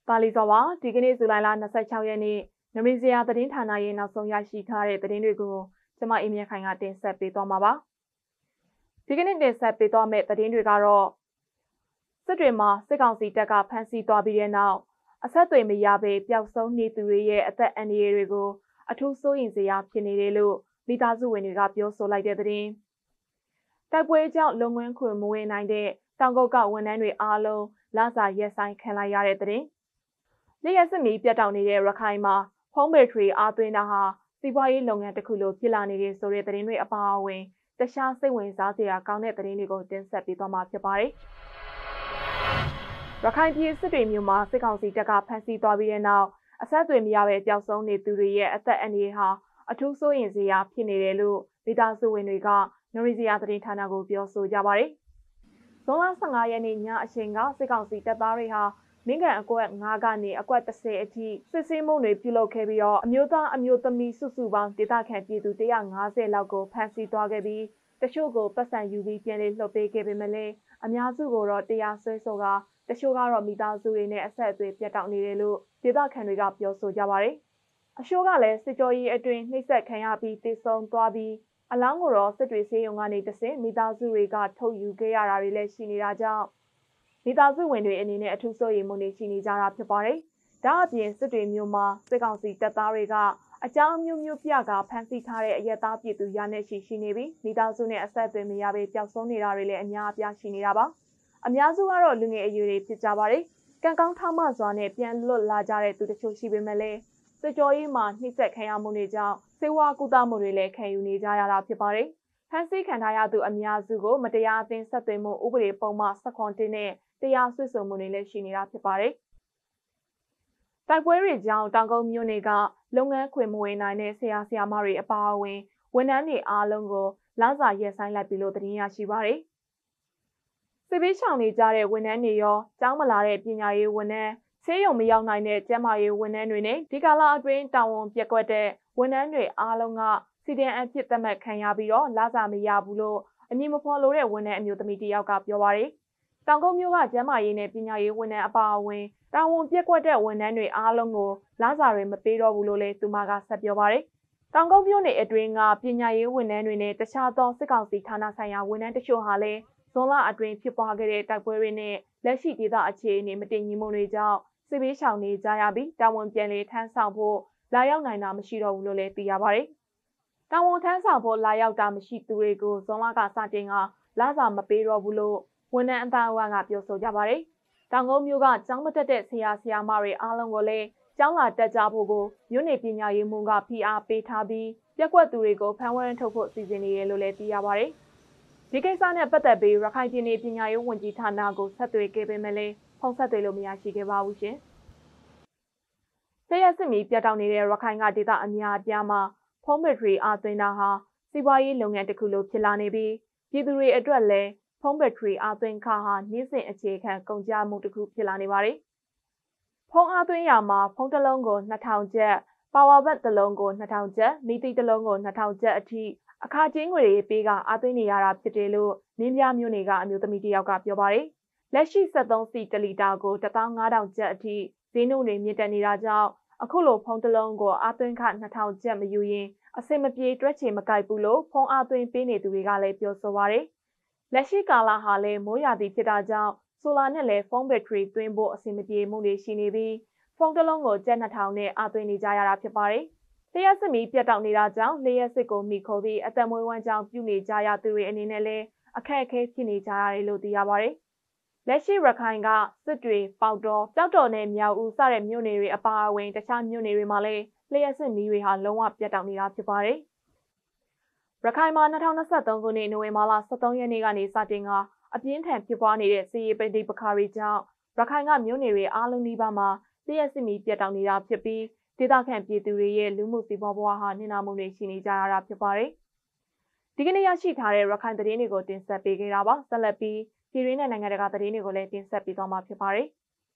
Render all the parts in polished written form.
ပါလီစောပါဒီကနေ့ဇူလိုင်လ26ရက်နေ့နမီဇီယာသတင်းဌာနရဲ့နောက်ဆုံးရရှိထားတဲ့သတင်းတွေကိုကျွန်မအင်းမြတ်ခိုင်ကတင်ဆက်ပေးသွားမှာပါဒီကနေ့တင်ဆက်ပေးသွားမယ့်သတင်းတွေကတော့စစ်တွေမှာစစ်ကောင်စီတပ်ကဖမ်းဆီးသွားပြီးတဲ့နောက်အဆက်အသွယ်မရဘဲပျောက်ဆုံးနေသူတွေရဲ့အသက်အန္တရာယ်တွေကိုအထူးစိုးရိမ်စရာဖြစ်နေတယ်လို့မိသားစုဝင်တွေကပြောဆိုလိုက်တဲ့သတင်းတိုက်ပွဲကြောင့်လုံငန်းခွင်မဝင်နိုင်တဲ့တောင်ကုတ်ကဝန်ထမ်းတွေအားလုံးလစာရက်ဆိုင်ခံလိုက်ရတဲ့သတင်းလျှက်စစ်မီပြတ်တောက်နေတဲ့ရခိုင်မှာဖုံးဘက်ထရီအားသွင်းတာဟာစီးပွားရေးလုပ်ငန်းတစ်ခုလိုဖြစ်လာနေတဲ့ဆိုတဲ့သတင်းတွေအပါအဝင်တခြားစိတ်ဝင်စားစရာကောင်းတဲ့သတင်းတွေကိုတင်ဆက်ပေးသွားမှာဖြစ်ပါတယ်။ရခိုင်ပြည်စစ်တွေမြို့မှာစစ်ကောင်စီတပ်ကဖမ်းဆီးသွားပြီးတဲ့နောက်အဆက်အသွယ်မရဘဲပျောက်ဆုံးနေသူတွေရဲ့အသက်အန္တရာယ်ဟာအထူးစိုးရိမ်စရာဖြစ်နေတယ်လို့မိသားစုဝင်တွေကနိုရီဇီယာသတင်းဌာနကိုပြောဆိုကြပါတယ်။ဇွန်လ15ရက်နေ့ညအချိန်ကစစ်ကောင်စီတပ်သားတွေဟာမင်းကန်အကွက်9ကနေအကွက်30အထိစစ်ဆေးမှုတွေပြုလုပ်ခဲ့ပြီးတော့အမျိုးသားအမျိုးသမီးစုစုပေါင်းဒေသခံပြည်သူ150လောက်ကိုဖမ်းဆီးသွားခဲ့ပြီးတချို့ကိုပတ်စံယူပြီးပြန်လည်လွှတ်ပေးခဲ့ပေမဲ့လည်းအများစုကိုတော့တရားစွဲဆိုကာတချို့ကတော့မိသားစုတွေနဲ့အဆက်အသွယ်ပြတ်တောက်နေတယ်လို့ဒေသခံတွေကပြောဆိုကြပါတယ်။အရှိုးကလည်းစစ်ကြောရေးအတွင်းနှိပ်စက်ခံရပြီးတေဆုံးသွားပြီးအလောင်းကိုတော့စစ်တွေဆေးရုံကနေတဆင့်မိသားစုတွေကထုတ်ယူခဲ့ရတာတွေလည်းရှိနေတာကြောင့်မိသားစုဝင်တွေအနေနဲ့အထူးစိုးရိမ်မှုတွေရှိနေကြတာဖြစ်ပါတယ်။ဒါအပြင်စစ်တွေမျိုးမှာစစ်ကောင်စီတပ်သားတွေကအကြောင်းမျိုးမျိုးပြကဖမ်းဆီးထားတဲ့အရက်သားပြည်သူရနဲ့ရှိနေပြီးမိသားစုနဲ့အဆက်အသွယ်မရဘဲပျောက်ဆုံးနေတာတွေလည်းအများအပြားရှိနေတာပါ။အများစုကတော့လူငယ်အရွယ်တွေဖြစ်ကြပါတယ်။ကံကောင်းထောက်မစွာနဲ့ပြန်လွတ်လာကြတဲ့သူတချို့ရှိပေမဲ့လည်းစစ်ကြောရေးမှာနှိမ့်ဆက်ခံရမှုတွေကြောင့်စေဝါကုသမှုတွေလည်းခံယူနေကြရတာဖြစ်ပါတယ်။ဖမ်းဆီးခံထားရသူအများစုကိုမတရားအသင်းဆက်သွယ်မှုဥပဒေပုံမှန်17နဲ့တရားစွဲဆိုမှုတွေလည်းရှိနေတာဖြစ်ပါတယ်။တိုက်ပွဲတွေကြောင့်တောင်ကုန်းမြို့နယ်ကလုပ်ငန်းခွင်မဝင်နိုင်တဲ့ဆရာဆရာမတွေအပါအဝင်ဝန်ထမ်းတွေအားလုံးကိုလစာရက်ဆိုင်လိုက်ပြီလို့သတင်းရရှိပါတယ်။စစ်ဘေးရှောင်နေကြတဲ့ဝန်ထမ်းတွေရောကျောင်းမလာတဲ့ပညာရေးဝန်ထမ်းဆေးရုံမရောက်နိုင်တဲ့ကျန်းမာရေးဝန်ထမ်းတွေနဲ့ဒီကာလအတွင်းတာဝန်ပြက်ကွက်တဲ့ဝန်ထမ်းတွေအားလုံးကစီဒန်အဖြစ်သတ်မှတ်ခံရပြီးတော့လစာမရဘူးလို့အမည်မဖော်လိုတဲ့ဝန်ထမ်းအမျိုးသမီးတယောက်ကပြောပါတယ်။တောင်ကုန်းမြို့ကကျန်းမာရေးနဲ့ပညာရေးဝန်ထမ်းအပါအဝင်တာဝန်ပြက်ကွက်တဲ့ဝန်ထမ်းတွေအားလုံးကိုလစာတွေမပေးတော့ဘူးလို့လည်းသူမကဆက်ပြောပါတယ်။တောင်ကုန်းမြို့နယ်အတွင်းကပညာရေးဝန်ထမ်းတွေနဲ့တခြားသောစစ်ကောင်စီဌာနဆိုင်ရာဝန်ထမ်းတချို့ဟာလည်းဇွန်လအတွင်းဖြစ်ပွားခဲ့တဲ့တိုက်ပွဲတွေနဲ့လက်ရှိဒေသအခြေအနေမတည်ငြိမ်မှုတွေကြောင့်စစ်ဘေးရှောင်နေကြရပြီးတာဝန်ပြန်လည်ထမ်းဆောင်ဖို့လာရောက်နိုင်တာမရှိတော့ဘူးလို့လည်းသိရပါတယ်။တာဝန်ထမ်းဆောင်ဖို့လာရောက်တာမရှိသူတွေကိုဇွန်လကစတင်ကလစာမပေးတော့ဘူးလို့ဝန်ထမ်းအသားအဝန်းကပြောဆိုကြပါတယ်။တောင်ကုန်းမြို့ကကျောင်းမတက်တဲ့ဆရာဆရာမတွေအားလုံးကိုလည်းကျောင်းလာတက်ကြဖို့ကိုမြို့နယ်ပညာရေးမှူးကဖိအားပေးထားပြီးပြက်ကွက်သူတွေကိုဖမ်းဝရမ်းထုတ်ဖို့စီစဉ်နေတယ်လို့လည်းသိရပါတယ်။ဒီကိစ္စနဲ့ပတ်သက်ပြီးရခိုင်ပြည်နယ်ပညာရေးဝန်ကြီးဌာနကိုဆက်သွယ်ခဲ့ပေမဲ့လည်းဖုန်းဆက်သွယ်လို့မရရှိခဲ့ပါဘူးရှင်။လျှက်စစ်မီပြတ်တောက်နေတဲ့ရခိုင်ကဒေသအများအပြားမှာဖုံးဘက်ထရီအားသွင်းတာဟာစီးပွားရေးလုပ်ငန်းတစ်ခုလိုဖြစ်လာနေပြီးပြည်သူတွေအတွက်လည်းဖုံးဘက်ထရီအားသွင်းခါဟာနေ့စဉ်အခြေခံကုန်ကျမှုတစ်ခုဖြစ်လာနေပါတယ်။ဖုံးအားသွင်းရမှာဖုံးတစ်လုံးကို2000ကျပ်ပါဝါဘတ်တစ်လုံးကို2000ကျပ်မီတီတစ်လုံးကို2000ကျပ်အထိအခါကျင်းငွေတွေပေးကအားသွင်းနေရတာဖြစ်တယ်လို့မင်းပြမျိုးနေကအမျိုးသမီးတယောက်ကပြောပါတယ်။လက်ရှိ73စီ1လီတာကို15000ကျပ်အထိဈေးနှုန်းတွေမြင့်တက်နေတာကြောင့်အခုလိုဖုံးတစ်လုံးကိုအားသွင်းခ2000ကျပ်မယူရင်အစင်မပြေတွက်ချေမကိုက်ဘူးလို့ဖုံးအားသွင်းပေးနေသူတွေကလည်းပြောဆိုပါတယ်။လက်ရှိကာလဟာလည်းမိုးရာသီဖြစ်တာကြောင့်ဆိုလာနဲ့လည်းဖုံးဘက်ထရီသွင်းဖို့အစင်မပြေမှုတွေရှိနေပြီးဖုံးတစ်လုံးကိုကျပ်2000နဲ့အားသွင်းနေကြရတာဖြစ်ပါတယ်။လျှက်စစ်မီပြတ်တောက်နေတာကြောင့်လျှက်စစ်ကိုမိခိုပြီးအသက်မွေးဝမ်းကြောင်းပြုနေကြရသူတွေအနေနဲ့လည်းအခက်အခဲဖြစ်နေကြရတယ်လို့သိရပါတယ်။လက်ရှိရခိုင်ကစစ်တွေပေါတော်ကြောက်တော်နဲ့မြောက်ဦးစတဲ့မြို့နယ်တွေအပါအဝင်တခြားမြို့နယ်တွေမှာလည်းလျှက်စစ်မီတွေဟာလုံးဝပြတ်တောက်နေတာဖြစ်ပါတယ်။ရခိုင်မှာ2023ခုနှစ်နိုဝင်ဘာလ23ရက်နေ့ကနေစတင်ကအပြင်းထန်ဖြစ်ပွားနေတဲ့စစ်ရေးပဋိပက္ခတွေကြောင့်ရခိုင်ကမြို့နယ်တွေအားလုံးနီးပါးမှာလျှက်စစ်မီပြတ်တောက်နေတာဖြစ်ပြီးဒေသခံပြည်သူတွေရဲ့လူမှုစီးပွားဘဝဟာနှိမ့်နာမှုတွေရှိနေကြရတာဖြစ်ပါတယ်။ဒီကနေ့ရရှိထားတဲ့ရခိုင်သတင်းတွေကိုတင်ဆက်ပေးခဲ့တာပါ။ဆက်လက်ပြီးပြည်တွင်းနဲ့နိုင်ငံတကာသတင်းတွေကိုလည်းတင်ဆက်ပေးသွားမှာဖြစ်ပါတယ်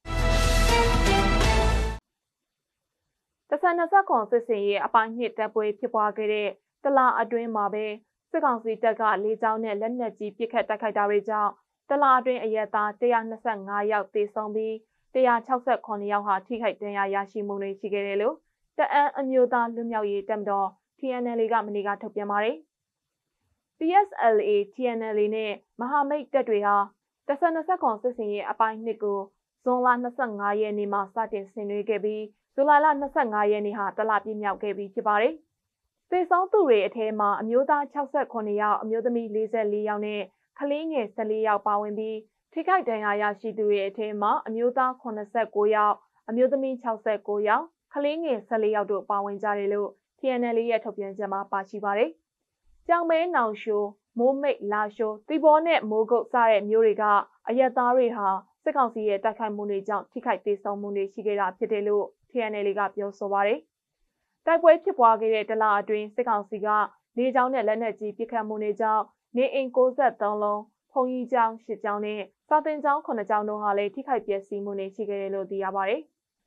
။တဆန်20ခွန်စစ်စင်ရဲ့အပိုင်းနှစ်တပ်ပွဲဖြစ်ပွားခဲ့တဲ့တလအတွင်းမှာပဲစစ်ကောင်စီတပ်ကလေကြောင်းနဲ့လက်နက်ကြီးပစ်ခတ်တိုက်ခိုက်တာတွေကြောင့်တလအတွင်းအရက်သား125ယောက်သေဆုံးပြီး 169ယောက်ဟာထိခိုက်ဒဏ်ရာရရှိမှုတွေရှိခဲ့တယ်လို့တအန်းအမျိုးသားလူမျိုးရေးတပ်မတော် TNLA ကမနေ့ကထုတ်ပြန်ပါတယ်။ PSLA, TNLA နဲ့မဟာမိတ်တပ်တွေဟာ1029စစ်စင်ရေးအပိုင်း2ကိုဇွန်လ25ရက်နေ့မှာစတင်ဆင်နွှဲခဲ့ပြီးဇူလိုင်လ25ရက်နေ့ဟာတလပြည့်မြောက်ခဲ့ပြီဖြစ်ပါတယ်။သေဆုံးသူတွေအထဲမှာအမျိုးသား68ယောက်အမျိုးသမီး44ယောက်နဲ့ကလေးငယ်14ယောက်ပါဝင်ပြီးထိခိုက်ဒဏ်ရာရရှိသူတွေအထဲမှာအမျိုးသား89ယောက်အမျိုးသမီး69ယောက်ကလေးငယ်14ယောက်တို့ပါဝင်ကြတယ်လို့ TNLA ရဲ့ထုတ်ပြန်ချက်မှာပါရှိပါတယ်။ကြောင်မဲနောင်ရှိုးမိုးမိတ်လာရှိုးတီဘောနဲ့မိုးကုတ်စတဲ့မြို့တွေကအရက်သားတွေဟာစစ်ကောင်စီရဲ့တိုက်ခိုက်မှုတွေကြောင့်ထိခိုက်ဒေဆုံးမှုတွေရှိခဲ့တာဖြစ်တယ်လို့ TNLA ကပြောဆိုပါတယ်။တိုက်ပွဲဖြစ်ပွားခဲ့တဲ့တလအတွင်းစစ်ကောင်စီကလေကြောင်းနဲ့လက်နက်ကြီးပစ်ခတ်မှုတွေကြောင့်နေအိမ်63လုံးဖုန်ကြီးကျောင်း10ကျောင်းနဲ့စာသင်ကျောင်း9ကျောင်းတို့ဟာလည်းထိခိုက်ပျက်စီးမှုတွေရှိခဲ့တယ်လို့သိရပါတယ်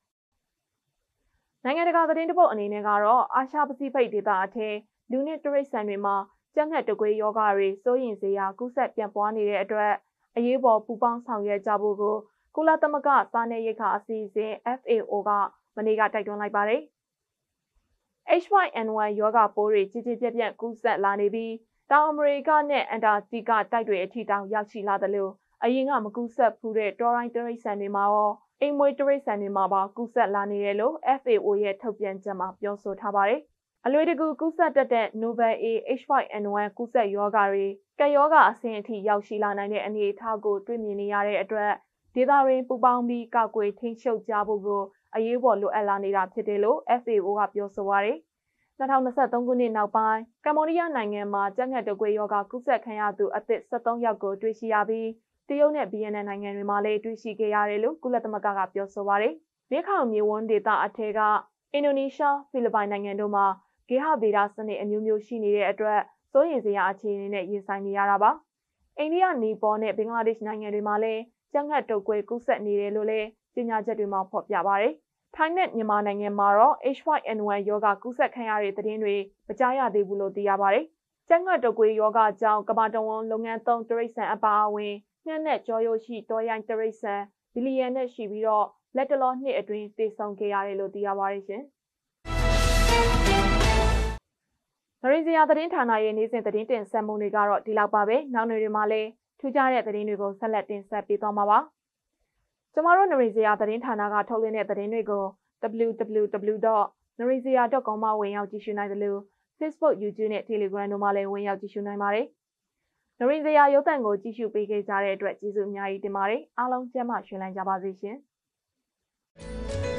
။နိုင်ငံတကာသတင်းတပုတ်အနေနဲ့ကတော့အာရှပစိဖိတ်ဒေသအထက်လူနစ်တရိတ်ဆန်တွေမှာကြက်ငှက်တကွေးယောဂတွေစိုးရင်စရာကူးစက်ပြန့်ပွားနေတဲ့အတွက်အရေးပေါ်ပူပေါင်းဆောင်ရွက်ကြဖို့ကိုကုလသမဂ္ဂစားနပ်ရိက္ခာအစီအစဉ် FAO ကမနေ့ကတိုက်တွန်းလိုက်ပါတယ်။ H5N1 ယောဂပိုးတွေကြီးကြီးပြန့်ပြန့်ကူးစက်လာနေပြီးတောင်အမေရိကနဲ့အန်တာတီကတိုက်တွေအထိတောင်ရောက်ရှိလာသလိုအရင်ကမကူးစက်ဖူးတဲ့တောရိုင်းတရိတ်ဆန်တွေမှာရောအိမ်မွေးတရိတ်ဆန်တွေမှာပါကူးစက်လာနေတယ်လို့ FAO ရဲ့ထုတ်ပြန်ချက်မှာပြောဆိုထားပါတယ်။အလွယ်တကူကူးစက်တတ်တဲ့ Novel A H5N1 ကူးစက်ယောဂတွေကပ်ယောဂအဆင့်အထိရောက်ရှိလာနိုင်တဲ့အနေအထားကိုတွေ့မြင်နေရတဲ့အတွက်ဒေသရင်းပူပေါင်းပြီးကောက်ွယ်ထိန်းချုပ်ကြဖို့ကိုအရေးပေါ်လိုအပ်လာနေတာဖြစ်တယ်လို့ FAO ကပြောဆိုပါတယ်။2023ခုနှစ်နောက်ပိုင်းကမ္ဘောဒီးယားနိုင်ငံမှာကြက်ငှက်တကွေးယောဂကူးစက်ခံရသူအသစ်73ယောက်ကိုတွေ့ရှိရပြီးတရုတ်နဲ့ဗီယက်နမ်နိုင်ငံတွေမှာလည်းတွေ့ရှိခဲ့ရတယ်လို့ကုလသမဂ္ဂကပြောဆိုပါတယ်။မြေခေါင်မြေဝန်းဒေသအထက်ကအင်ဒိုနီးရှားဖိလစ်ပိုင်နိုင်ငံတို့မှာဂေဟဗေဒစနစ်အမျိုးမျိုးရှိနေတဲ့အတွက်စိုးရိမ်စရာအခြေအနေနဲ့ရင်ဆိုင်နေရတာပါ။အိန္ဒိယနီပေါနဲ့ဘင်္ဂလားဒေ့ရှ်နိုင်ငံတွေမှာလည်းကြက်ငှက်တုပ်ကွေးကူးစက်နေတယ်လို့လည်းကြေညာချက်တွေမှာဖော်ပြပါတယ်။ထိုင်းနဲ့မြန်မာနိုင်ငံမှာတော့ H5N1 ယောဂကူးစက်ခံရတဲ့သတင်းတွေမကြားရသေးဘူးလို့သိရပါတယ်။ကြက်ငှက်တုပ်ကွေးယောဂကြောင့်ကမ္ဘာတဝန်းလုပ်ငန်းသုံးတရိတ်ဆန်အပါအဝင်ညံ့နဲ့ကြောရိုးရှိတောရိုင်းတရိတ်ဆန်ဘီလီယံနဲ့ရှိပြီးတော့လက်တလောနှစ်အတွင်းသေဆုံးခဲ့ရတယ်လို့သိရပါတယ်ရှင်။နရီဇယာသတင်းဌာနရဲ့နေ့စဉ်သတင်းတင်ဆက်မှုတွေကတော့ဒီလောက်ပါပဲ။နောက်နေ့တွေမှာလည်းထူးခြားတဲ့သတင်းတွေကိုဆက်လက်တင်ဆက်ပေးသွားမှာပါ။ကျမတို့နရီဇယာသတင်းဌာနကထုတ်လွှင့်တဲ့သတင်းတွေကို www.narizaya.com မှာဝင်ရောက်ကြည့်ရှုနိုင်တယ်လို့ Facebook, YouTube နဲ့ Telegram တို့မှာလည်းဝင်ရောက်ကြည့်ရှုနိုင်ပါတယ်။နရီဇယာရုပ်သံကိုကြည့်ရှုပေးခဲ့ကြတဲ့အတွက်ကျေးဇူးအများကြီးတင်ပါတယ်။အားလုံးကျန်းမာရွှင်လန်းကြပါစေရှင်။